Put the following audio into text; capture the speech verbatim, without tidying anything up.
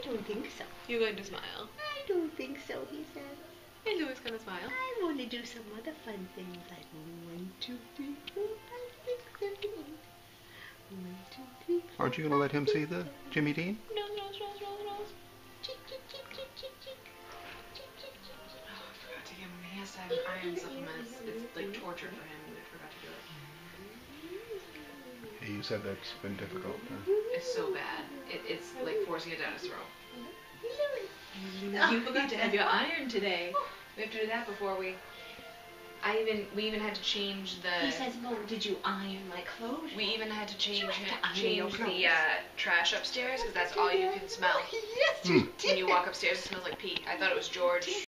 don't think so. You're going to smile. I don't think so, he says. Hey, Louis gonna smile. I want to do some other fun things like one, two, three, four, five, six, seven, eight. One, two, three, four, Aren't you going to let him see the Jimmy Dean? Nose, nose, nose, nose, nose. Cheek, cheek, cheek, cheek, cheek, cheek. Cheek, cheek, cheek, cheek. Oh, I forgot to give him. He has to have an iron supplement. It's, it's like torture for him. I forgot to do it. Yeah, you said that's been difficult. Huh? It's so bad. It, it's like forcing it down his throat. Oh, You forgot to have your iron today. We have to do that before we. I even we even had to change the. He says, "Well, did you iron my clothes?" We even had to change You have to iron change your the uh, trash upstairs because that's all you can smell. Yes, you did. When you walk upstairs, it smells like pee. I thought it was George